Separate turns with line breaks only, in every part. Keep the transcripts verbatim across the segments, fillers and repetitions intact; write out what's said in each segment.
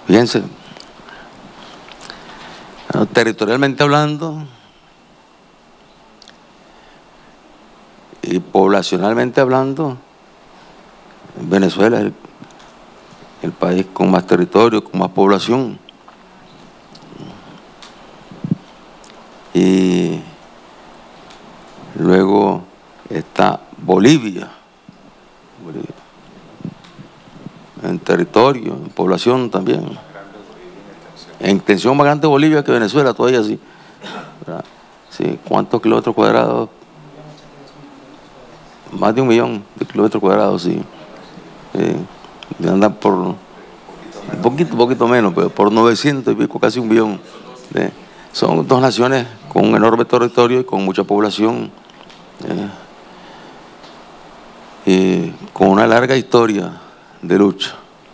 Fíjense, territorialmente hablando y poblacionalmente hablando, Venezuela es el, el país con más territorio, con más población. Y luego está Bolivia, Bolivia, en territorio, en población también. En extensión más grande Bolivia que Venezuela, todavía sí. Sí, ¿cuántos kilómetros cuadrados? Más de un millón de kilómetros cuadrados, sí. Sí. Andan por un poquito, poquito menos, pero por novecientos y pico, casi un millón. Sí. Son dos naciones con un enorme territorio y con mucha población. Eh, y con una larga historia de lucha.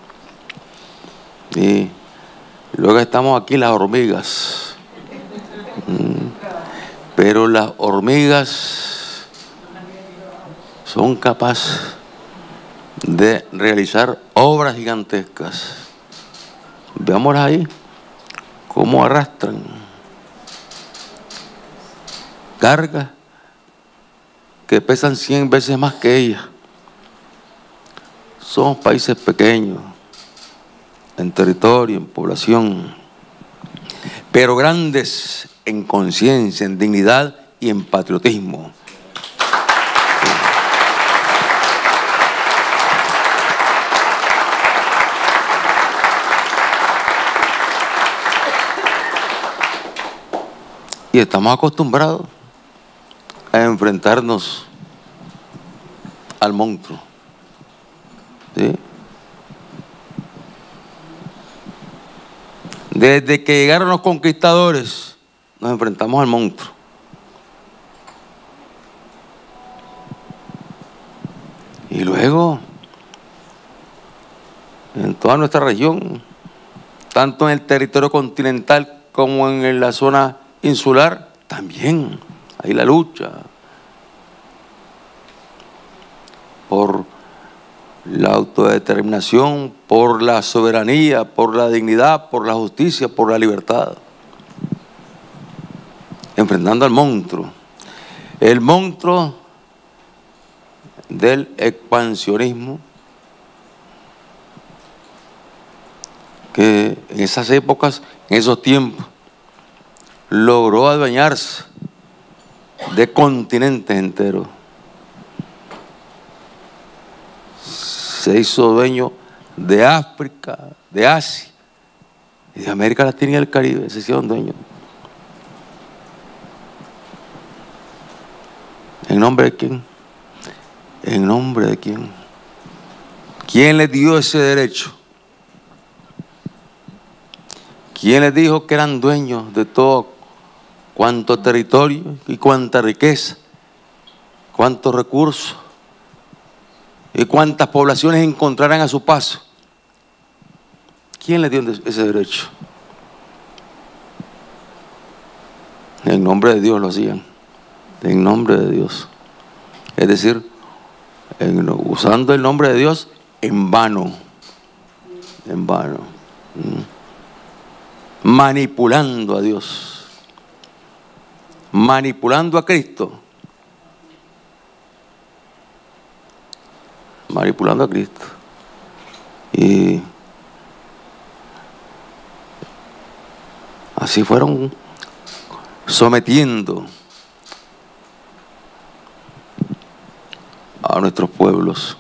Y luego estamos aquí las hormigas. Mm. Pero las hormigas son capaces de realizar obras gigantescas. Veámoslas ahí, cómo arrastran cargas que pesan cien veces más que ellas. Somos países pequeños, en territorio, en población, pero grandes en conciencia, en dignidad y en patriotismo. Y estamos acostumbrados a enfrentarnos al monstruo. ¿Sí? Desde que llegaron los conquistadores, nos enfrentamos al monstruo. Y luego, en toda nuestra región, tanto en el territorio continental como en la zona insular, también hay la lucha por la autodeterminación, por la soberanía, por la dignidad, por la justicia, por la libertad. Enfrentando al monstruo. El monstruo del expansionismo, que en esas épocas, en esos tiempos, logró adueñarse de continentes enteros. Se hizo dueño de África, de Asia y de América Latina y el Caribe. Se hicieron dueños. ¿En nombre de quién? ¿En nombre de quién? ¿Quién les dio ese derecho? ¿Quién les dijo que eran dueños de todo cuánto territorio y cuánta riqueza, cuántos recursos y cuántas poblaciones encontrarán a su paso? ¿Quién les dio ese derecho? En nombre de Dios lo hacían, en nombre de Dios. Es decir, en, usando el nombre de Dios en vano, en vano, ¿Mm? manipulando a Dios, manipulando a Cristo, manipulando a Cristo. Y así fueron sometiendo a nuestros pueblos,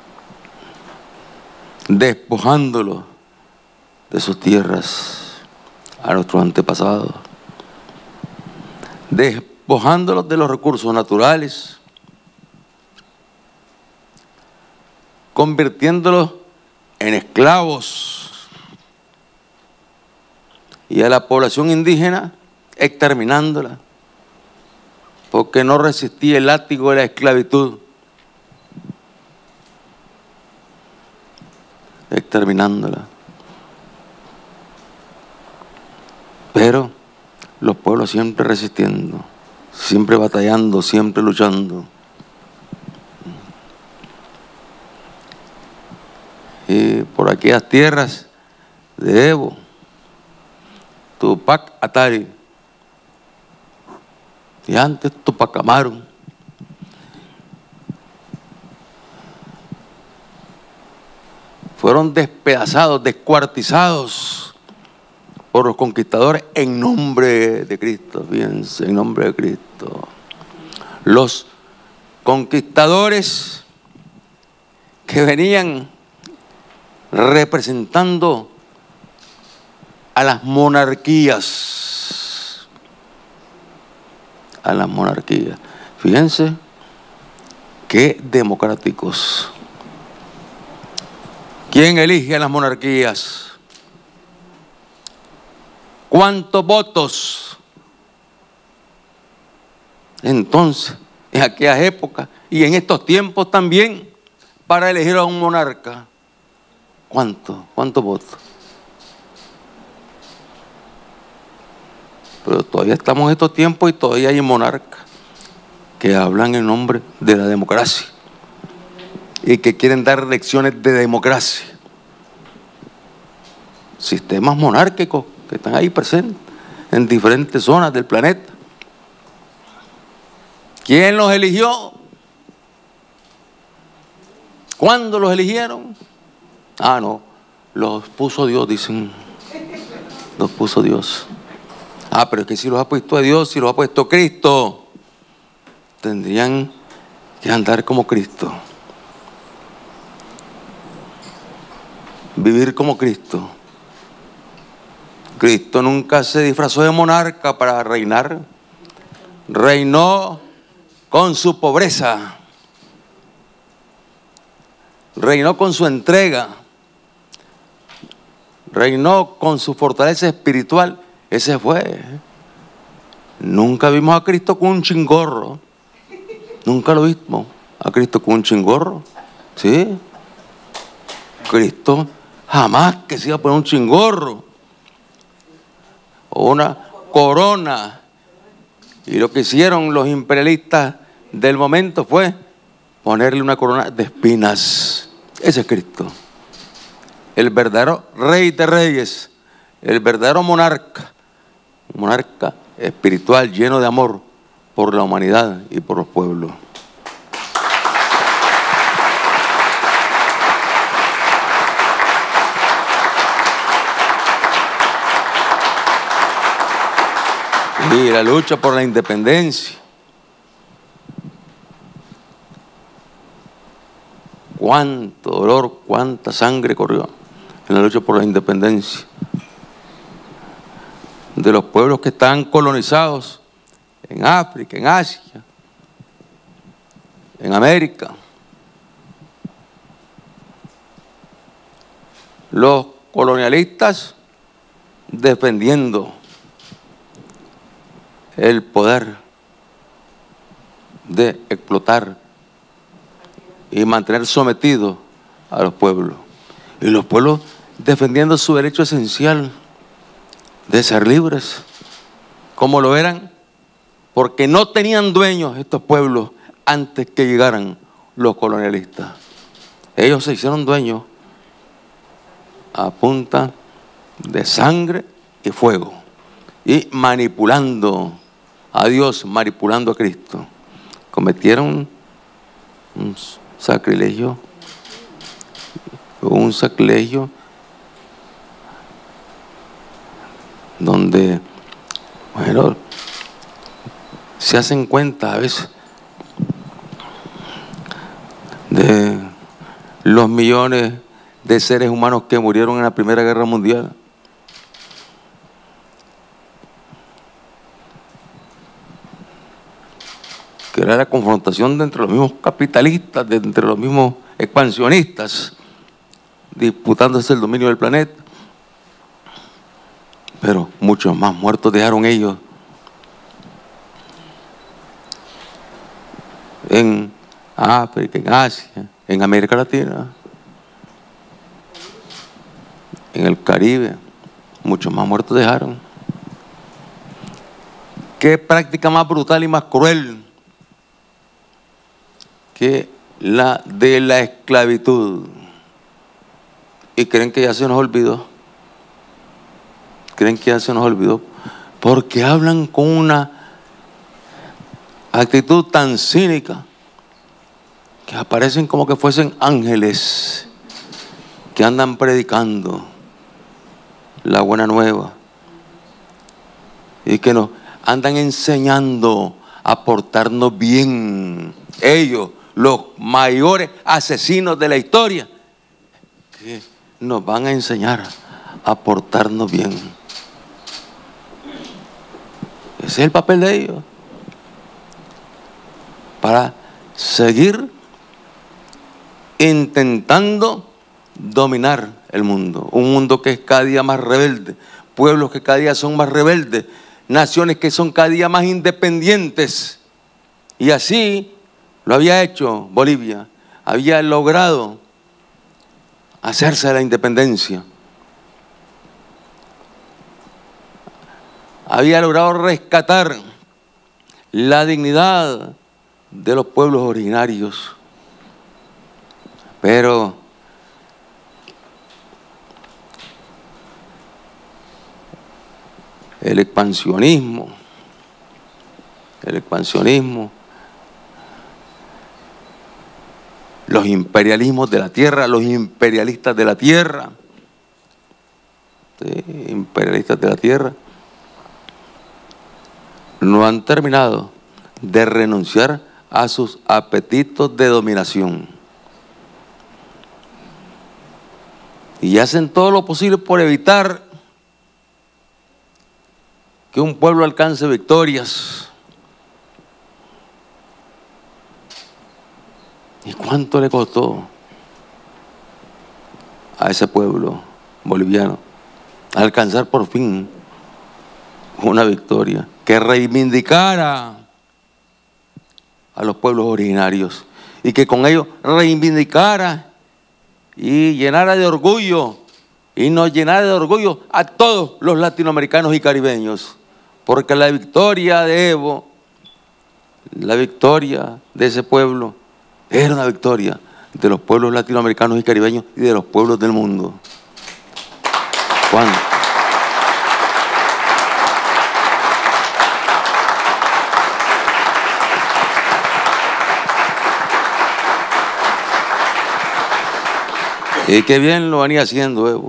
despojándolos de sus tierras a nuestros antepasados, despojándolos de los recursos naturales, convirtiéndolos en esclavos, y a la población indígena exterminándola, porque no resistía el látigo de la esclavitud, exterminándola. Pero los pueblos siempre resistiendo, siempre batallando, siempre luchando. Y por aquellas tierras de Evo, Tupac Atari y antes Tupac Amaru. Fueron despedazados, descuartizados por los conquistadores en nombre de Cristo, fíjense, en nombre de Cristo. Los conquistadores que venían representando a las monarquías, a las monarquías. Fíjense qué democráticos. ¿Quién elige a las monarquías? ¿Cuántos votos? Entonces, en aquellas épocas y en estos tiempos también, para elegir a un monarca, ¿cuántos? ¿Cuántos votos? Pero todavía estamos en estos tiempos y todavía hay monarcas que hablan en nombre de la democracia y que quieren dar lecciones de democracia. Sistemas monárquicos que están ahí presentes en diferentes zonas del planeta. ¿Quién los eligió? ¿Cuándo los eligieron? Ah, no, los puso Dios, dicen. Los puso Dios. Ah, pero es que si los ha puesto a Dios, si los ha puesto Cristo, tendrían que andar como Cristo. Vivir como Cristo. Cristo nunca se disfrazó de monarca para reinar. Reinó con su pobreza. Reinó con su entrega. Reinó con su fortaleza espiritual. Ese fue. Nunca vimos a Cristo con un chingorro. Nunca lo vimos a Cristo con un chingorro. ¿Sí? Cristo jamás que se iba a poner un chingorro o una corona. Y lo que hicieron los imperialistas del momento fue ponerle una corona de espinas. Ese es Cristo. El verdadero rey de reyes, el verdadero monarca, un monarca espiritual lleno de amor por la humanidad y por los pueblos. Y la lucha por la independencia. Cuánto dolor, cuánta sangre corrió en la lucha por la independencia de los pueblos que están colonizados en África, en Asia, en América. Los colonialistas defendiendo el poder de explotar y mantener sometidos a los pueblos. Y los pueblos defendiendo su derecho esencial de ser libres, como lo eran, porque no tenían dueños estos pueblos antes que llegaran los colonialistas. Ellos se hicieron dueños a punta de sangre y fuego, y manipulando a Dios, manipulando a Cristo. Cometieron un sacrilegio, un sacrilegio donde, bueno, se hacen cuenta a veces de los millones de seres humanos que murieron en la Primera Guerra Mundial. Que era la confrontación de entre los mismos capitalistas, de entre los mismos expansionistas, disputándose el dominio del planeta. Pero muchos más muertos dejaron ellos en África, en Asia, en América Latina, en el Caribe. Muchos más muertos dejaron. ¿Qué práctica más brutal y más cruel que la de la esclavitud? Y creen que ya se nos olvidó. creen que ya se nos olvidó, porque hablan con una actitud tan cínica que aparecen como que fuesen ángeles que andan predicando la buena nueva y que nos andan enseñando a portarnos bien. Ellos, los mayores asesinos de la historia, que nos van a enseñar a portarnos bien. Ese es el papel de ellos, para seguir intentando dominar el mundo. Un mundo que es cada día más rebelde, pueblos que cada día son más rebeldes, naciones que son cada día más independientes. Y así lo había hecho Bolivia, había logrado hacerse de la independencia, había logrado rescatar la dignidad de los pueblos originarios. Pero el expansionismo, el expansionismo, los imperialismos de la tierra, los imperialistas de la tierra, ¿sí? imperialistas de la tierra, no han terminado de renunciar a sus apetitos de dominación. Y hacen todo lo posible por evitar que un pueblo alcance victorias. ¿Y cuánto le costó a ese pueblo boliviano alcanzar por fin una victoria que reivindicara a los pueblos originarios y que con ello reivindicara y llenara de orgullo y nos llenara de orgullo a todos los latinoamericanos y caribeños? Porque la victoria de Evo, la victoria de ese pueblo, era una victoria de los pueblos latinoamericanos y caribeños y de los pueblos del mundo. ¿Cuándo? Y qué bien lo venía haciendo Evo.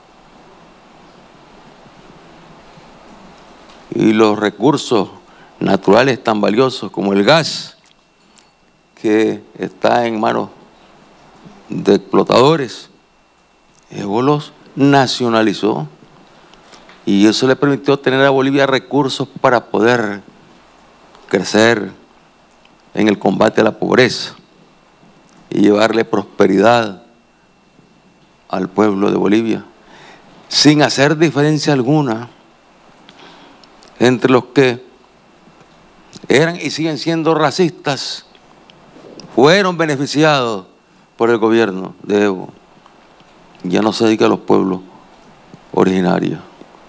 Y los recursos naturales tan valiosos como el gas, que está en manos de explotadores, Evo los nacionalizó y eso le permitió tener a Bolivia recursos para poder crecer en el combate a la pobreza y llevarle prosperidad al pueblo de Bolivia, sin hacer diferencia alguna entre los que eran y siguen siendo racistas, fueron beneficiados por el gobierno de Evo. Ya no se dedica a los pueblos originarios.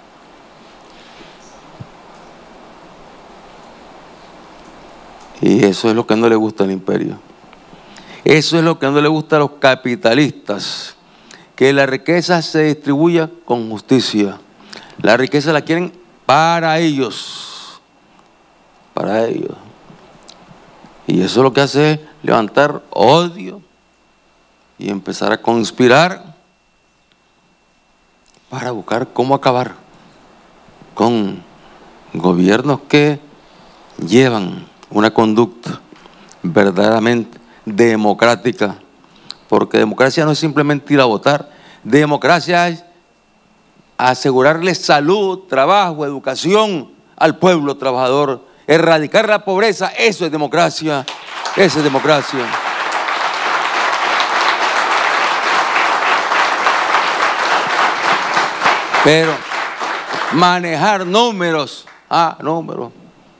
Y eso es lo que no le gusta al imperio. Eso es lo que no le gusta a los capitalistas, que la riqueza se distribuya con justicia. La riqueza la quieren para ellos, para ellos. Y eso lo que hace es levantar odio y empezar a conspirar para buscar cómo acabar con gobiernos que llevan una conducta verdaderamente democrática, porque democracia no es simplemente ir a votar, democracia es asegurarle salud, trabajo, educación al pueblo trabajador, erradicar la pobreza. Eso es democracia, eso es democracia. Pero manejar números, ah, números,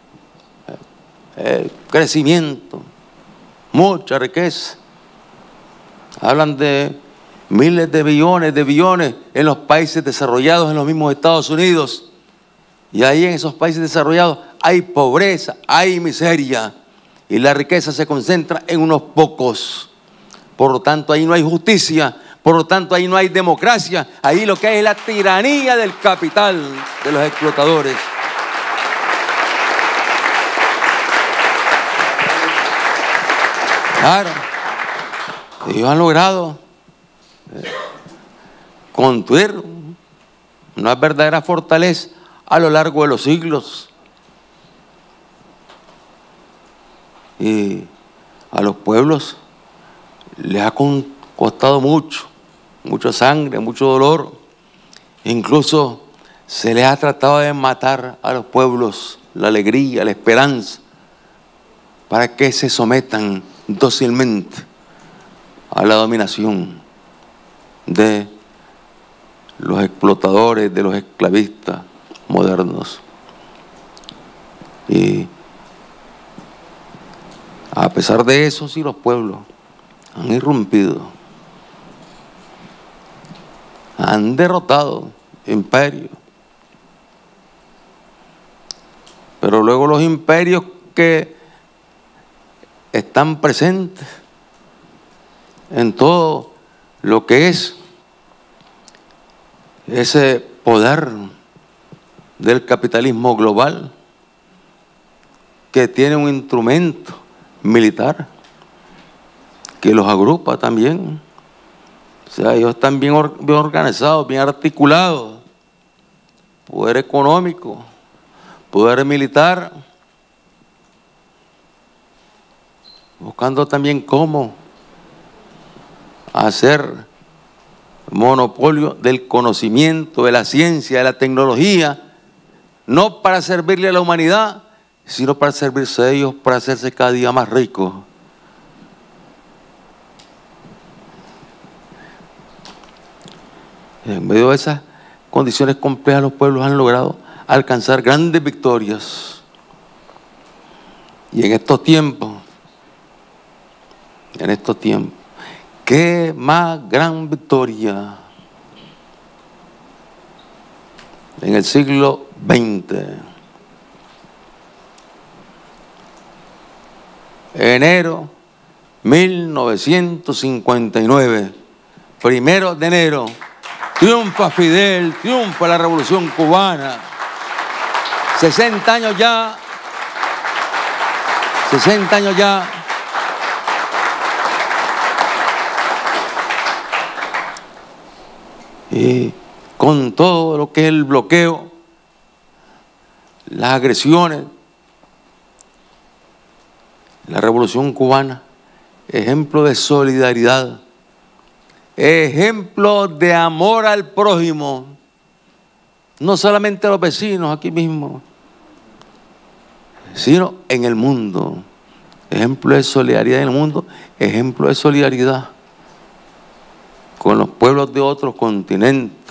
el crecimiento, mucha riqueza. Hablan de miles de billones de billones en los países desarrollados, en los mismos Estados Unidos. Y ahí en esos países desarrollados hay pobreza, hay miseria. Y la riqueza se concentra en unos pocos. Por lo tanto, ahí no hay justicia, Por lo tanto, ahí no hay democracia, ahí lo que hay es la tiranía del capital, de los explotadores. Claro, ellos han logrado construir una verdadera fortaleza a lo largo de los siglos. Y a los pueblos les ha costado mucho, mucha sangre, mucho dolor. Incluso se les ha tratado de matar a los pueblos la alegría, la esperanza, para que se sometan dócilmente a la dominación de los explotadores, de los esclavistas modernos. Y a pesar de eso, sí, los pueblos han irrumpido, han derrotado imperios. Pero luego los imperios que están presentes en todo lo que es ese poder del capitalismo global, que tiene un instrumento militar que los agrupa también. O sea, ellos están bien, or bien organizados, bien articulados. Poder económico, poder militar, buscando también cómo hacer monopolio del conocimiento, de la ciencia, de la tecnología, no para servirle a la humanidad, sino para servirse a ellos, para hacerse cada día más ricos. En medio de esas condiciones complejas, los pueblos han logrado alcanzar grandes victorias. Y en estos tiempos, en estos tiempos, ¿qué más gran victoria? En el siglo veinte, enero mil novecientos cincuenta y nueve, primero de enero, triunfa Fidel, triunfa la Revolución Cubana. sesenta años ya, sesenta años ya. Y con todo lo que es el bloqueo, las agresiones, la Revolución Cubana, ejemplo de solidaridad, ejemplo de amor al prójimo, no solamente a los vecinos aquí mismo, sino en el mundo. Ejemplo de solidaridad en el mundo, ejemplo de solidaridad con los pueblos de otros continentes.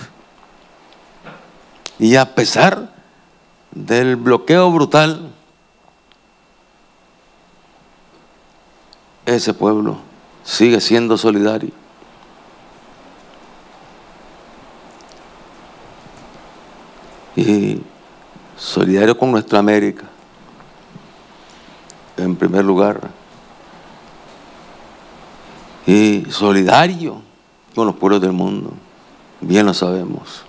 Y a pesar del bloqueo brutal, ese pueblo sigue siendo solidario. Y solidario con nuestra América, en primer lugar. Y solidario con los pueblos del mundo, bien lo sabemos.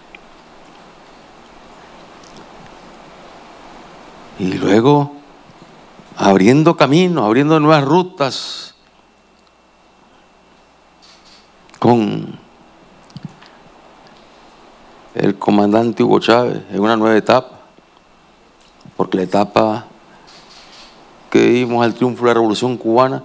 Y luego abriendo caminos, abriendo nuevas rutas con el comandante Hugo Chávez en una nueva etapa, porque la etapa que vimos al triunfo de la Revolución Cubana,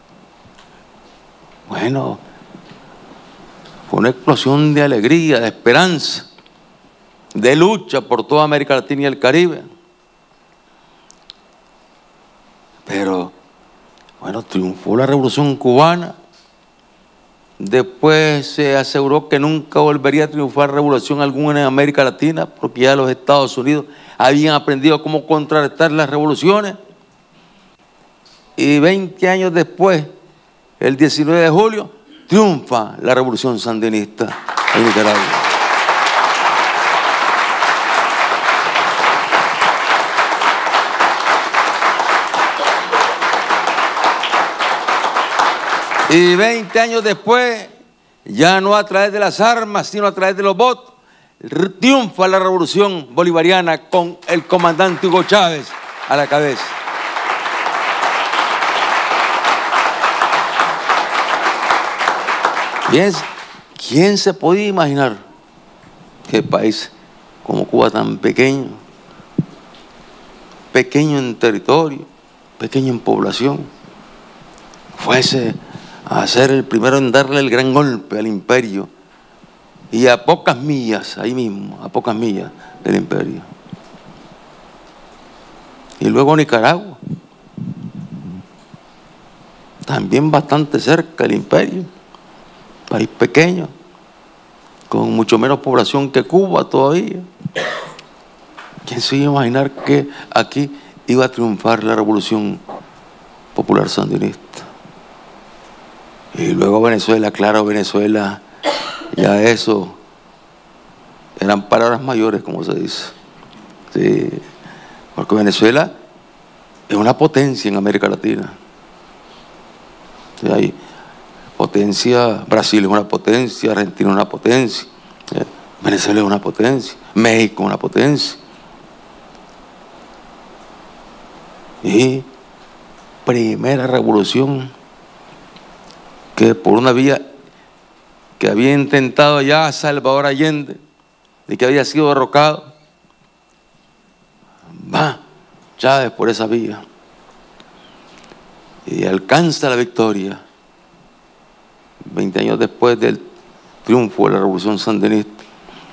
bueno, fue una explosión de alegría, de esperanza, de lucha por toda América Latina y el Caribe. Pero, bueno, triunfó la Revolución Cubana. Después se aseguró que nunca volvería a triunfar revolución alguna en América Latina, porque ya los Estados Unidos habían aprendido cómo contrarrestar las revoluciones. Y veinte años después, el diecinueve de julio, triunfa la revolución sandinista en Nicaragua. Y veinte años después ya no a través de las armas, sino a través de los votos, triunfa la revolución bolivariana con el comandante Hugo Chávez a la cabeza. ¿Quién, quién se podía imaginar que país como Cuba, tan pequeño, pequeño en territorio, pequeño en población, fuese a ser el primero en darle el gran golpe al imperio y a pocas millas, ahí mismo, a pocas millas del imperio? Y luego Nicaragua, también bastante cerca del imperio, país pequeño, con mucho menos población que Cuba todavía. ¿Quién se iba a imaginar que aquí iba a triunfar la Revolución Popular Sandinista? Y luego Venezuela, claro, Venezuela, ya eso, eran palabras mayores, como se dice. Sí, porque Venezuela es una potencia en América Latina. Sí, hay potencia, Brasil es una potencia, Argentina es una potencia, eh, Venezuela es una potencia, México es una potencia. Y primera revolución que por una vía que había intentado ya Salvador Allende y que había sido derrocado, va Chávez por esa vía y alcanza la victoria veinte años después del triunfo de la Revolución Sandinista.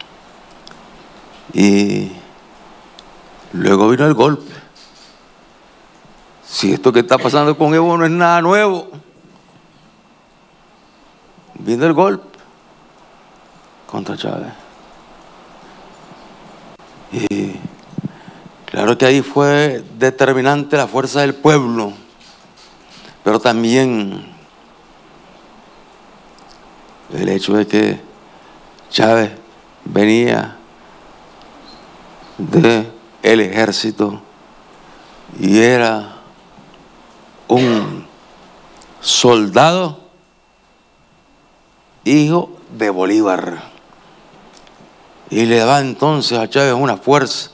Y luego vino el golpe. Si esto que está pasando con Evo no es nada nuevo, vino el golpe contra Chávez. Y claro que ahí fue determinante la fuerza del pueblo, pero también el hecho de que Chávez venía del ejército y era un soldado hijo de Bolívar, y le da entonces a Chávez una fuerza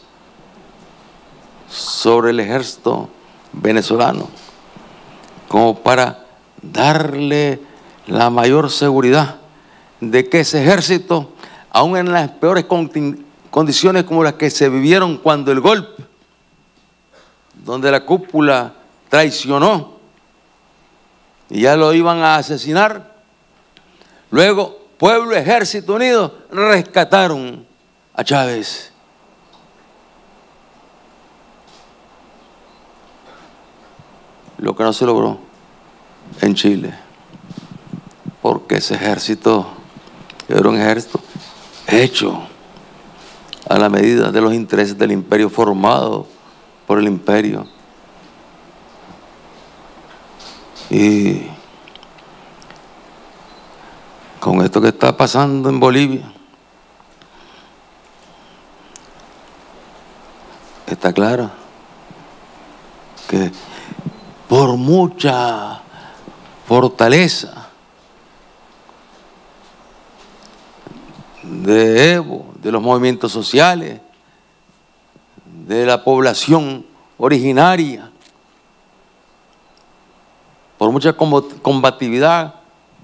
sobre el ejército venezolano como para darle la mayor seguridad de que ese ejército, aún en las peores condiciones como las que se vivieron cuando el golpe, donde la cúpula traicionó y ya lo iban a asesinar, luego pueblo, ejército unido rescataron a Chávez. Lo que no se logró en Chile, porque ese ejército era un ejército hecho a la medida de los intereses del imperio, formado por el imperio. Y con esto que está pasando en Bolivia, está claro que por mucha fortaleza de Evo, de los movimientos sociales, de la población originaria, por mucha combatividad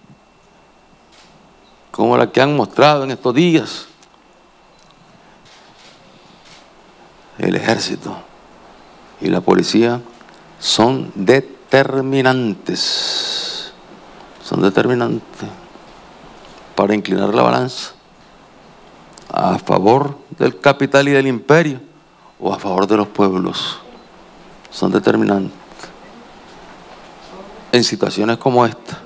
como la que han mostrado en estos días, el ejército y la policía son determinantes, son determinantes para inclinar la balanza a favor del capital y del imperio o a favor de los pueblos. Son determinantes en situaciones como esta.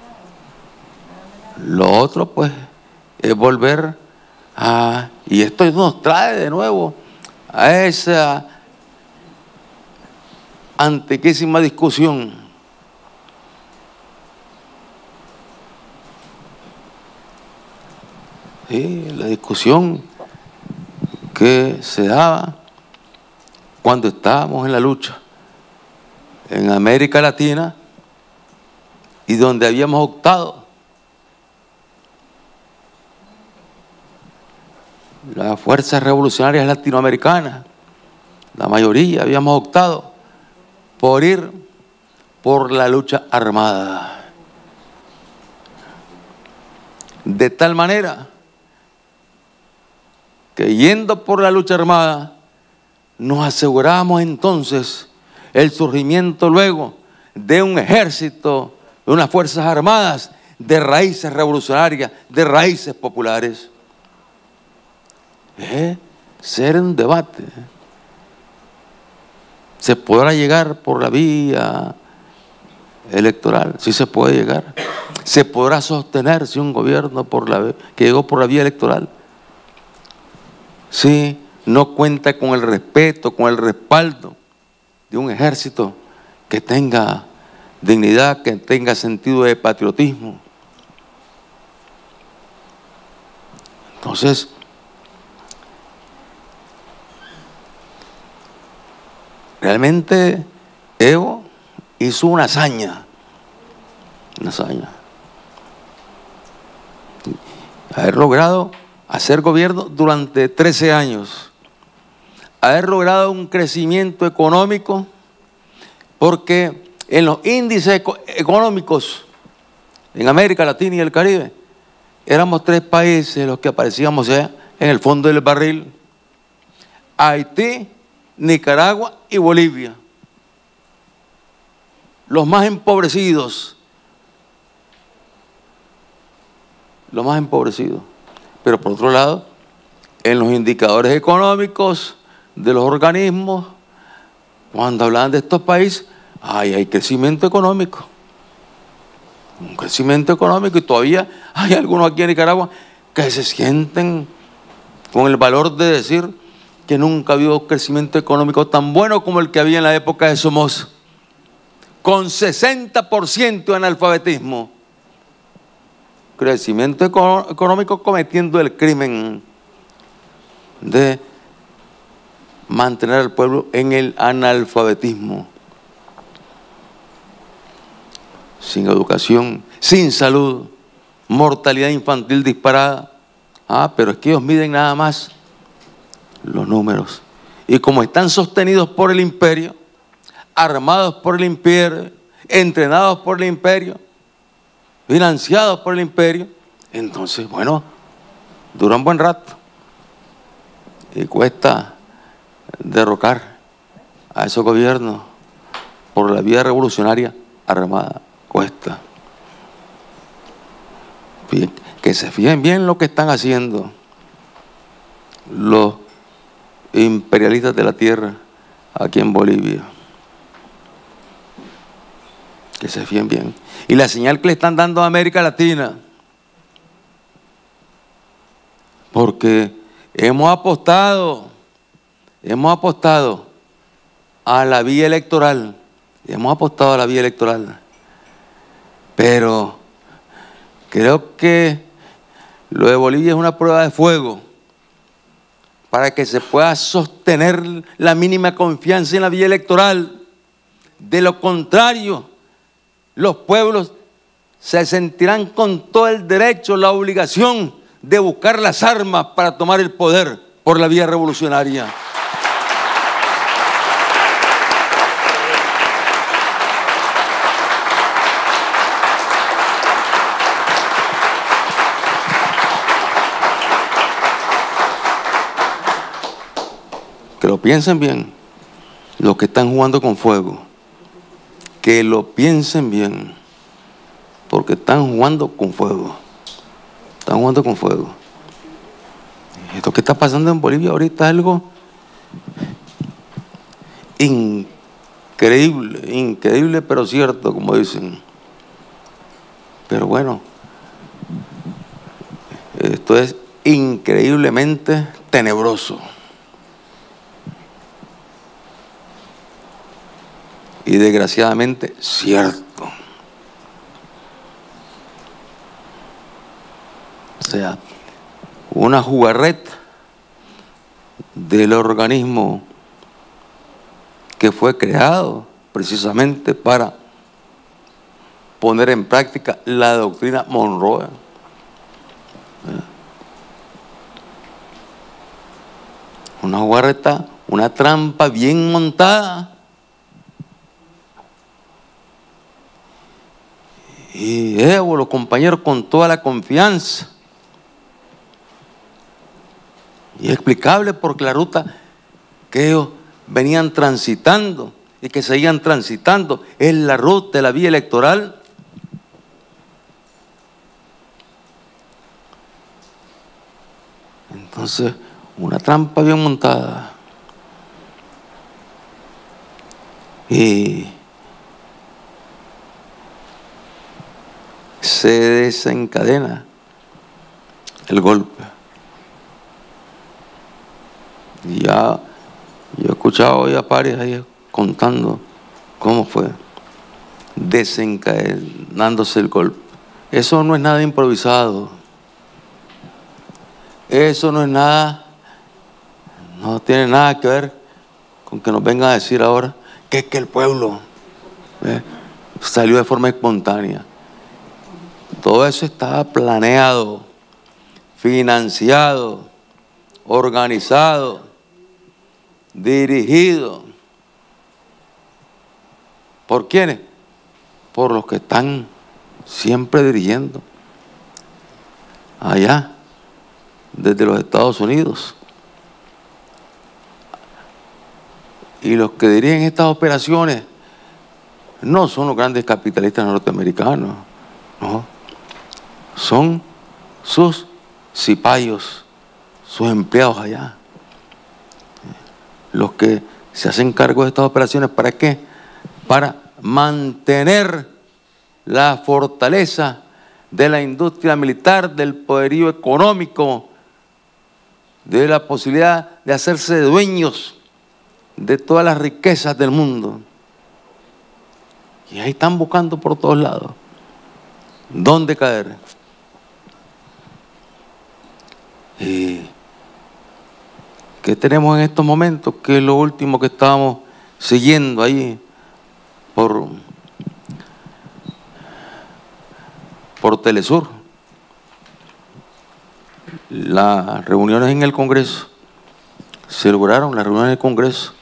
Lo otro, pues, es volver a, y esto nos trae de nuevo a esa antiquísima discusión sí, la discusión que se daba cuando estábamos en la lucha en América Latina y donde habíamos optado las fuerzas revolucionarias latinoamericanas, la mayoría habíamos optado por ir por la lucha armada. De tal manera que yendo por la lucha armada, nos aseguramos entonces el surgimiento luego de un ejército, de unas fuerzas armadas de raíces revolucionarias, de raíces populares. ¿Eh? Ser un debate. ¿Se podrá llegar por la vía electoral? Sí se puede llegar. ¿Se podrá sostenerse un gobierno por la, que llegó por la vía electoral? Sí, no cuenta con el respeto, con el respaldo de un ejército que tenga dignidad, que tenga sentido de patriotismo. Entonces, realmente Evo hizo una hazaña, una hazaña. Haber logrado hacer gobierno durante trece años, haber logrado un crecimiento económico, porque en los índices económicos en América Latina y el Caribe, éramos tres países los que aparecíamos ya en el fondo del barril: Haití, Nicaragua y Bolivia. Los más empobrecidos, los más empobrecidos. Pero por otro lado, en los indicadores económicos de los organismos, cuando hablan de estos países, ay, hay crecimiento económico. Un crecimiento económico, y todavía hay algunos aquí en Nicaragua que se sienten con el valor de decir que nunca ha habido crecimiento económico tan bueno como el que había en la época de Somoza, con sesenta por ciento de analfabetismo. Crecimiento económico cometiendo el crimen de mantener al pueblo en el analfabetismo, sin educación, sin salud, mortalidad infantil disparada. Ah, pero es que ellos miden nada más los números. Y como están sostenidos por el imperio, armados por el imperio, entrenados por el imperio, financiados por el imperio, entonces, bueno, dura un buen rato y cuesta derrocar a esos gobiernos por la vía revolucionaria armada. Cuesta. Que se fijen bien lo que están haciendo los imperialistas de la tierra aquí en Bolivia. Que se fijen bien. Y la señal que le están dando a América Latina, porque hemos apostado, hemos apostado a la vía electoral, hemos apostado a la vía electoral, pero creo que lo de Bolivia es una prueba de fuego para que se pueda sostener la mínima confianza en la vía electoral. De lo contrario, los pueblos se sentirán con todo el derecho, la obligación de buscar las armas para tomar el poder por la vía revolucionaria. Que lo piensen bien los que están jugando con fuego. Que lo piensen bien, porque están jugando con fuego. Están jugando con fuego. Esto que está pasando en Bolivia ahorita es algo increíble, increíble pero cierto, como dicen. Pero bueno, esto es increíblemente tenebroso. Y desgraciadamente cierto. O sea, una jugarreta del organismo que fue creado precisamente para poner en práctica la doctrina Monroe. Una jugarreta, una trampa bien montada. Y Evo, los compañeros, con toda la confianza. Y es explicable porque la ruta que ellos venían transitando y que seguían transitando es la ruta de la vía electoral. Entonces, una trampa bien montada. Y se desencadena el golpe. Y ya yo he escuchado hoy a pares ahí contando cómo fue desencadenándose el golpe. Eso no es nada improvisado. Eso no es nada, no tiene nada que ver con que nos vengan a decir ahora que es que el pueblo ¿eh? salió de forma espontánea. Todo eso estaba planeado, financiado, organizado, dirigido. ¿Por quiénes? Por los que están siempre dirigiendo allá, desde los Estados Unidos. Y los que dirigen estas operaciones no son los grandes capitalistas norteamericanos, no. Son sus cipayos, sus empleados allá. Los que se hacen cargo de estas operaciones, ¿para qué? Para mantener la fortaleza de la industria militar, del poderío económico, de la posibilidad de hacerse dueños de todas las riquezas del mundo. Y ahí están buscando por todos lados dónde caer. ¿Y qué tenemos en estos momentos? ¿Qué es lo último que estábamos siguiendo ahí por, por Telesur? Las reuniones en el Congreso, se lograron las reuniones en el Congreso.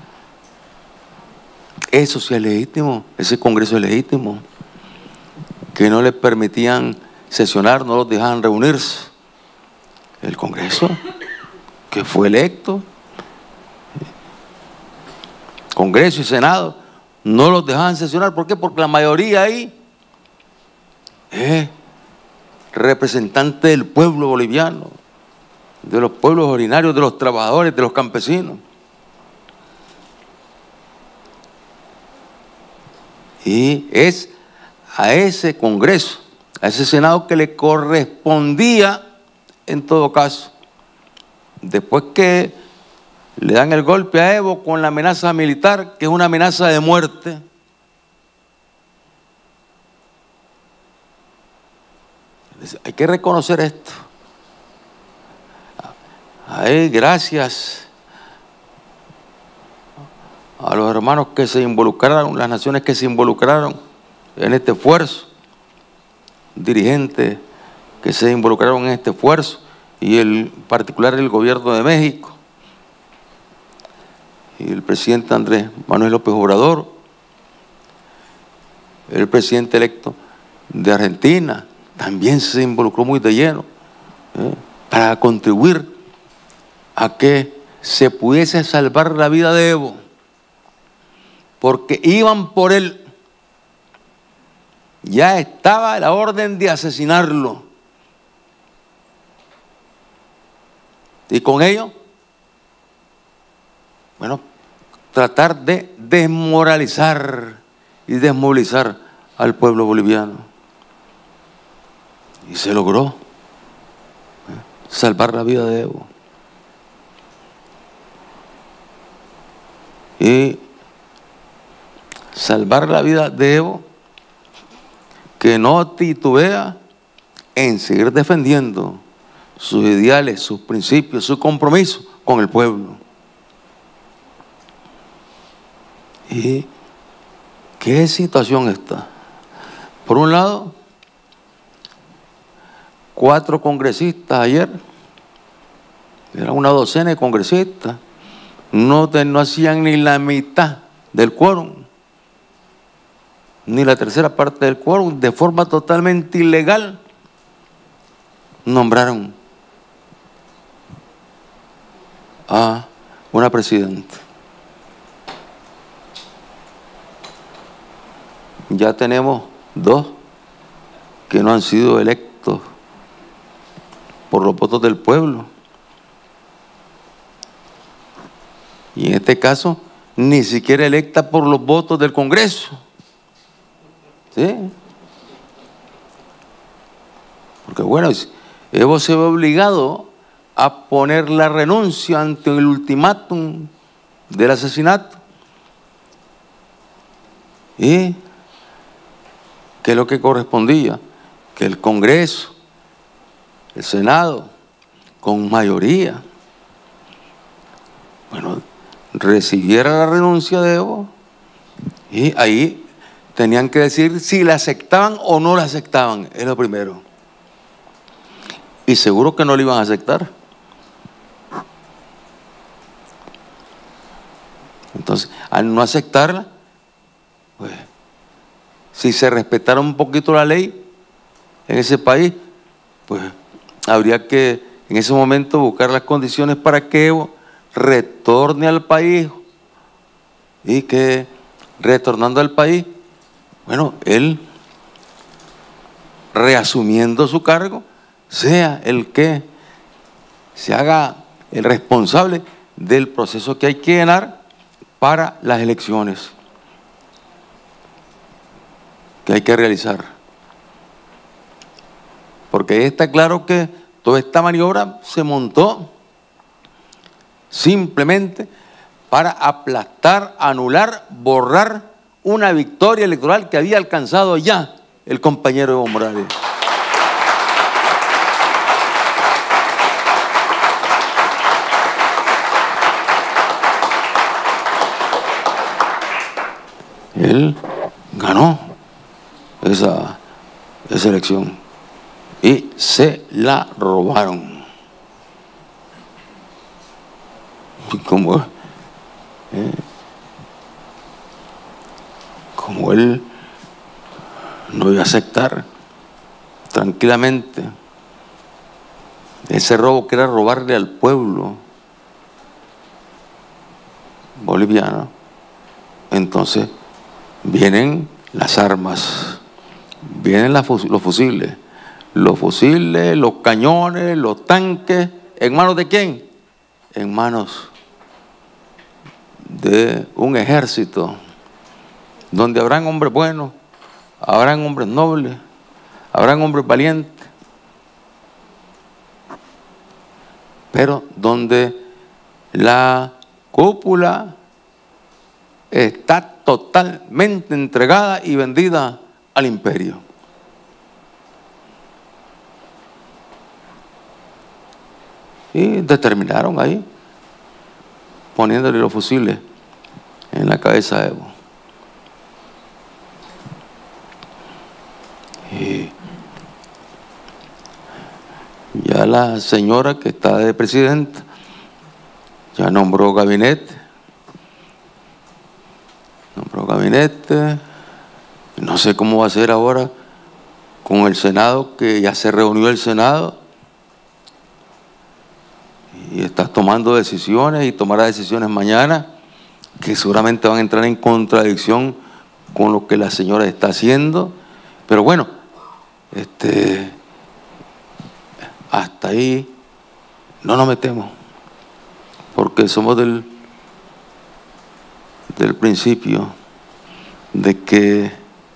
Eso sí es legítimo, ese Congreso es legítimo. Que no les permitían sesionar, no los dejaban reunirse. El Congreso, que fue electo, Congreso y Senado, no los dejaban sesionar. ¿Por qué? Porque la mayoría ahí es representante del pueblo boliviano, de los pueblos originarios, de los trabajadores, de los campesinos. Y es a ese Congreso, a ese Senado que le correspondía, en todo caso, después que le dan el golpe a Evo con la amenaza militar, que es una amenaza de muerte, hay que reconocer esto. Ay, gracias a los hermanos que se involucraron, las naciones que se involucraron en este esfuerzo, dirigentes que se involucraron en este esfuerzo, y en particular el gobierno de México y el presidente Andrés Manuel López Obrador, el presidente electo de Argentina, también se involucró muy de lleno ¿eh? para contribuir a que se pudiese salvar la vida de Evo, porque iban por él. Ya estaba la orden de asesinarlo. Y con ello, bueno, tratar de desmoralizar y desmovilizar al pueblo boliviano. Y se logró ¿eh? salvar la vida de Evo. Y salvar la vida de Evo, que no titubea en seguir defendiendo sus ideales, sus principios, su compromiso con el pueblo. ¿Y qué situación está? Por un lado, cuatro congresistas ayer Era una docena de congresistas. No, te, no hacían ni la mitad del quórum, ni la tercera parte del quórum. De forma totalmente ilegal nombraron a una presidenta. Ya tenemos dos que no han sido electos por los votos del pueblo. Y en este caso, ni siquiera electa por los votos del Congreso. ¿Sí? Porque bueno, Evo se ve obligado a poner la renuncia ante el ultimátum del asesinato. ¿Y qué es lo que correspondía? Que el Congreso, el Senado, con mayoría, bueno, recibiera la renuncia de Evo, y ahí tenían que decir si la aceptaban o no la aceptaban, es lo primero. Y seguro que no la iban a aceptar. Entonces, al no aceptarla, pues, si se respetara un poquito la ley en ese país, pues habría que en ese momento buscar las condiciones para que Evo retorne al país, y que retornando al país, bueno, él reasumiendo su cargo, sea el que se haga el responsable del proceso que hay que llenar para las elecciones que hay que realizar. Porque está claro que toda esta maniobra se montó simplemente para aplastar, anular, borrar una victoria electoral que había alcanzado ya el compañero Evo Morales. Él ganó esa, esa elección y se la robaron. Y como, eh, como él no iba a aceptar tranquilamente ese robo que era robarle al pueblo boliviano, entonces vienen las armas, vienen las fus los fusiles, los fusiles, los cañones, los tanques. ¿En manos de quién? En manos de un ejército donde habrán hombres buenos, habrán hombres nobles, habrán hombres valientes, pero donde la cúpula está totalmente entregada y vendida al imperio. Y determinaron ahí, poniéndole los fusiles en la cabeza de Evo. Y ya la señora que está de presidenta ya nombró gabinete, nombró gabinete, no sé cómo va a ser ahora con el Senado, que ya se reunió el Senado y está tomando decisiones y tomará decisiones mañana que seguramente van a entrar en contradicción con lo que la señora está haciendo, pero bueno, este, hasta ahí no nos metemos, porque somos del, del principio de que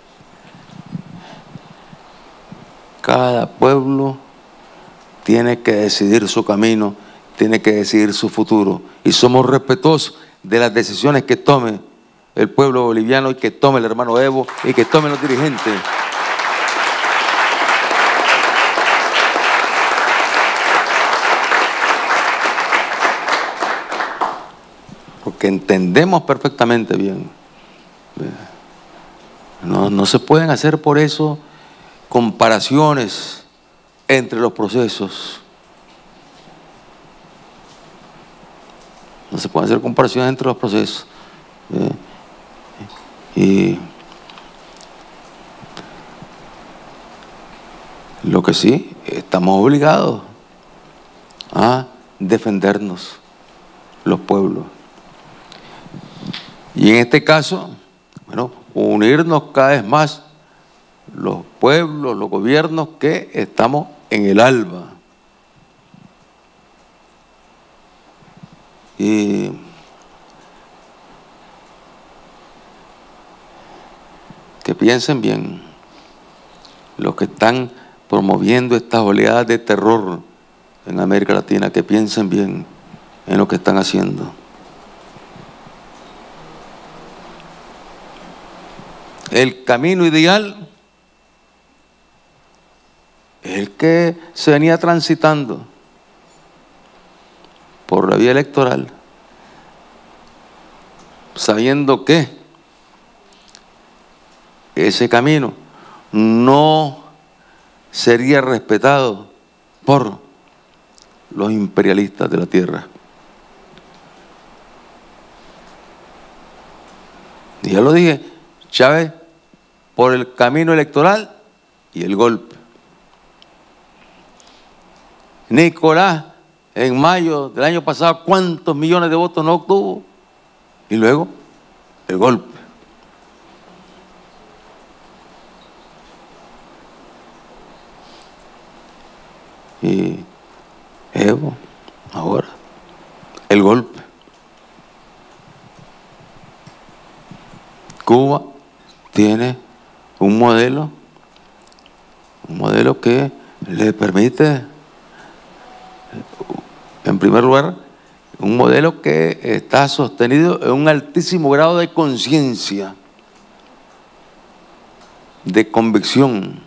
cada pueblo tiene que decidir su camino, tiene que decidir su futuro, y somos respetuosos de las decisiones que tome el pueblo boliviano y que tome el hermano Evo y que tomen los dirigentes. Porque entendemos perfectamente bien. No, no se pueden hacer por eso comparaciones entre los procesos. No se pueden hacer comparaciones entre los procesos. ¿eh? Y lo que sí, estamos obligados a defendernos, los pueblos. Y en este caso, bueno, unirnos cada vez más los pueblos, los gobiernos que estamos en el alba. Y que piensen bien los que están promoviendo estas oleadas de terror en América Latina, que piensen bien en lo que están haciendo. El camino ideal es el que se venía transitando por la vía electoral, sabiendo que ese camino no sería respetado por los imperialistas de la tierra. Y ya lo dije, Chávez por el camino electoral y el golpe. Nicolás en mayo del año pasado, ¿cuántos millones de votos no obtuvo? Y luego el golpe. Y Evo, ahora, el golpe. Cuba tiene un modelo, un modelo que le permite, en primer lugar, un modelo que está sostenido en un altísimo grado de conciencia, de convicción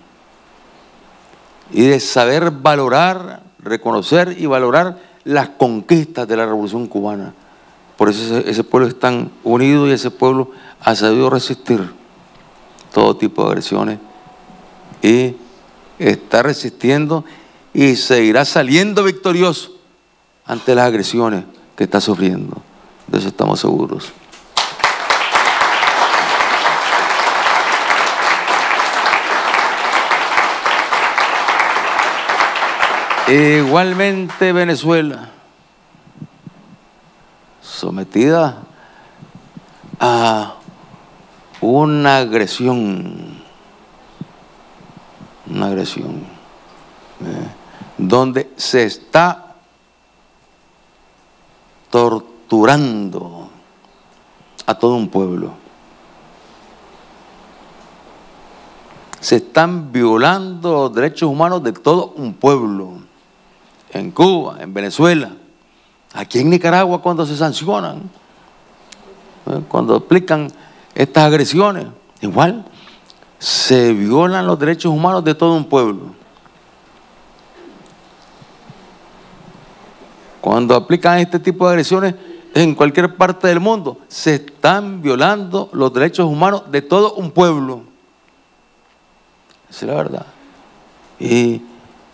y de saber valorar, reconocer y valorar las conquistas de la Revolución Cubana. Por eso ese, ese pueblo es tan unido y ese pueblo ha sabido resistir todo tipo de agresiones y está resistiendo y seguirá saliendo victorioso ante las agresiones que está sufriendo. De eso estamos seguros. Igualmente Venezuela, sometida a una agresión, una agresión, eh, donde se está torturando a todo un pueblo. Se están violando los derechos humanos de todo un pueblo. En Cuba, en Venezuela, aquí en Nicaragua cuando se sancionan, ¿eh? cuando aplican estas agresiones, igual se violan los derechos humanos de todo un pueblo. Cuando aplican este tipo de agresiones en cualquier parte del mundo, se están violando los derechos humanos de todo un pueblo. Esa es la verdad. Y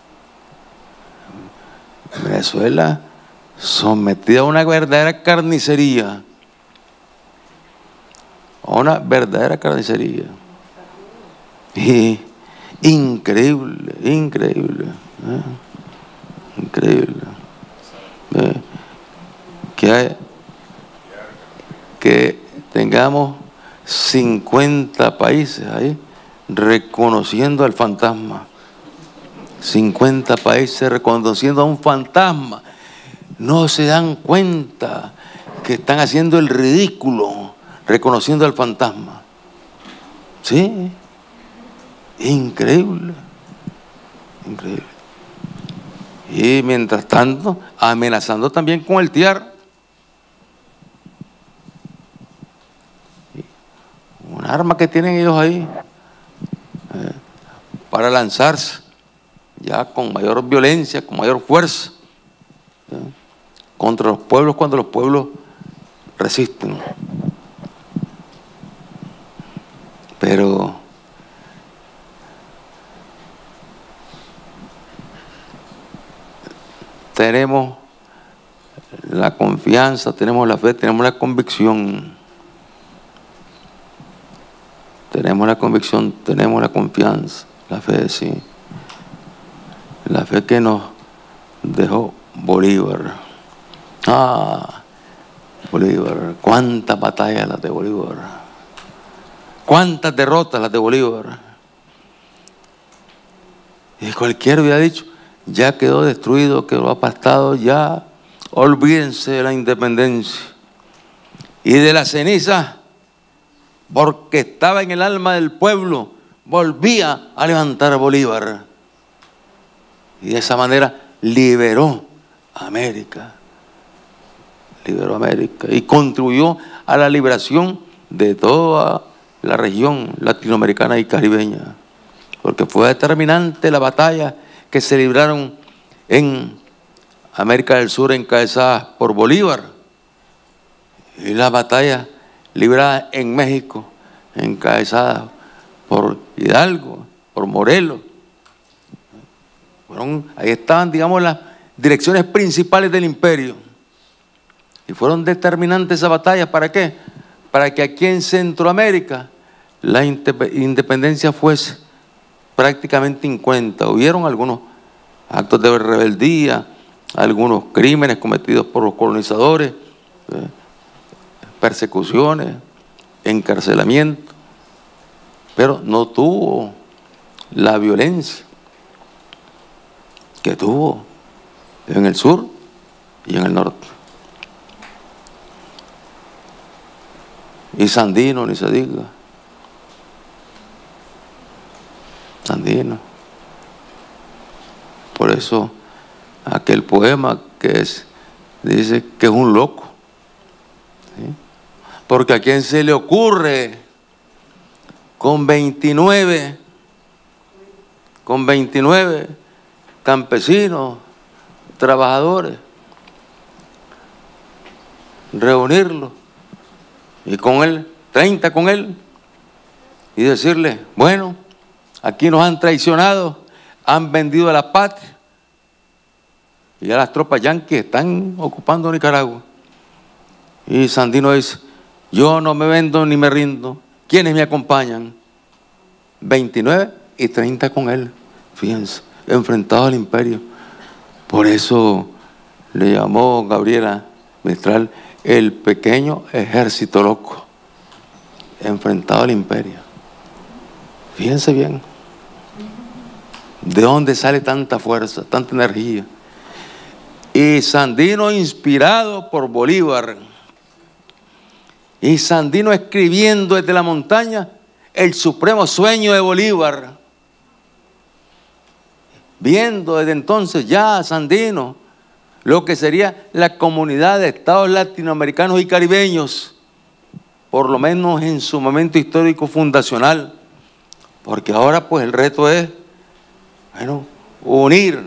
Venezuela sometida a una verdadera carnicería, a una verdadera carnicería. Y increíble, increíble, ¿eh? increíble. ¿eh? Que, hay, que tengamos cincuenta países ahí reconociendo al fantasma. cincuenta países reconociendo a un fantasma. No se dan cuenta que están haciendo el ridículo reconociendo al fantasma. Sí, increíble, increíble. Y mientras tanto, amenazando también con el TIAR. Un arma que tienen ellos ahí eh, para lanzarse ya con mayor violencia, con mayor fuerza, ¿sí? contra los pueblos cuando los pueblos resisten. Pero tenemos la confianza, tenemos la fe, tenemos la convicción. Tenemos la convicción, tenemos la confianza, la fe, sí. La fe que nos dejó Bolívar. Ah, Bolívar, cuántas batallas las de Bolívar, cuántas derrotas las de Bolívar. Y cualquiera hubiera dicho, ya quedó destruido, quedó aplastado, ya olvídense de la independencia. Y de la ceniza, porque estaba en el alma del pueblo, volvía a levantar a Bolívar. Y de esa manera liberó a América. Liberó a América y contribuyó a la liberación de toda la región latinoamericana y caribeña. Porque fue determinante la batalla que se libraron en América del Sur encabezadas por Bolívar, y la batalla librada en México encabezada por Hidalgo, por Morelos. Fueron, ahí estaban, digamos, las direcciones principales del imperio, y fueron determinantes esas batallas. ¿Para qué? Para que aquí en Centroamérica la independencia fuese prácticamente incógnita. Hubieron algunos actos de rebeldía, algunos crímenes cometidos por los colonizadores, eh, persecuciones, encarcelamiento, pero no tuvo la violencia que tuvo en el sur y en el norte. Y Sandino, ni se diga. Sandino. Por eso aquel poema que es, dice que es un loco, ¿sí? Porque a quién se le ocurre con veintinueve, con veintinueve campesinos, trabajadores, reunirlos, y con él, treinta con él, y decirle, bueno, aquí nos han traicionado, han vendido a la patria, y ya las tropas yanquis están ocupando Nicaragua. Y Sandino dice, yo no me vendo ni me rindo. ¿Quiénes me acompañan? veintinueve y treinta con él, fíjense, enfrentados al imperio. Por eso le llamó Gabriela Mistral el pequeño ejército loco, enfrentado al imperio. Fíjense bien, ¿de dónde sale tanta fuerza, tanta energía? Y Sandino inspirado por Bolívar, y Sandino escribiendo desde la montaña el supremo sueño de Bolívar, viendo desde entonces ya Sandino lo que sería la comunidad de estados latinoamericanos y caribeños, por lo menos en su momento histórico fundacional, porque ahora pues el reto es, bueno, unir,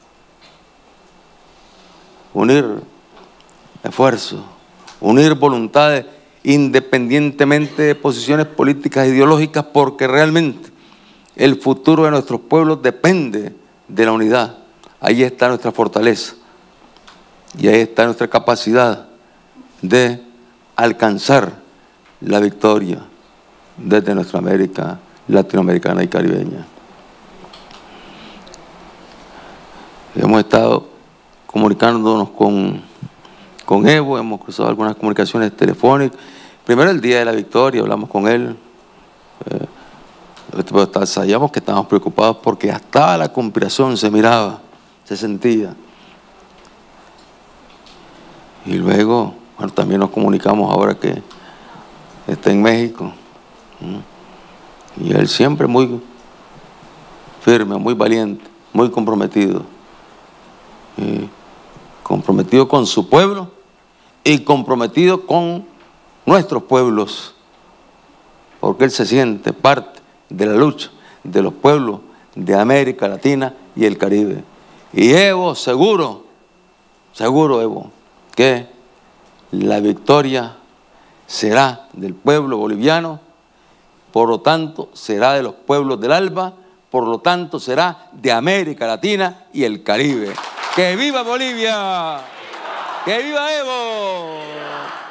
unir esfuerzos, unir voluntades, independientemente de posiciones políticas e ideológicas, porque realmente el futuro de nuestros pueblos depende de la unidad. Ahí está nuestra fortaleza y ahí está nuestra capacidad de alcanzar la victoria desde nuestra América latinoamericana y caribeña. Hemos estado comunicándonos con, con Evo, hemos cruzado algunas comunicaciones telefónicas. Primero el día de la victoria, hablamos con él. Eh, sabíamos que estábamos preocupados porque hasta la conspiración se miraba, se sentía. Y luego, bueno, también nos comunicamos ahora que está en México. Y él siempre muy firme, muy valiente, muy comprometido. Y comprometido con su pueblo y comprometido con nuestros pueblos, porque él se siente parte de la lucha de los pueblos de América Latina y el Caribe. Y Evo, seguro, seguro Evo, que la victoria será del pueblo boliviano, por lo tanto será de los pueblos del ALBA, por lo tanto será de América Latina y el Caribe. ¡Que viva Bolivia! ¡Que viva Evo!